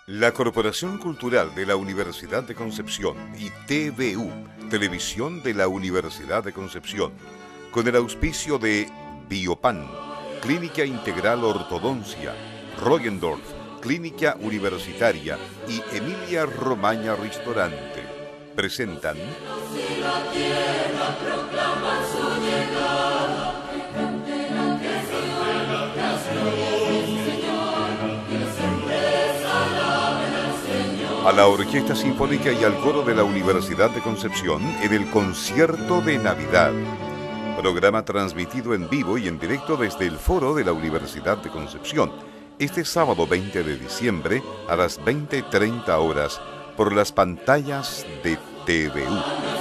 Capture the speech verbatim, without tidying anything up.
La Corporación Cultural de la Universidad de Concepción y T V U, Televisión de la Universidad de Concepción, con el auspicio de Biopan, Clínica Integral Ortodoncia, Rogendorf, Clínica Universitaria y Emilia Romagna Ristorante, presentan a la Orquesta Sinfónica y al Coro de la Universidad de Concepción en el Concierto de Navidad. Programa transmitido en vivo y en directo desde el Foro de la Universidad de Concepción, este sábado veinte de diciembre a las veinte treinta horas por las pantallas de T V U.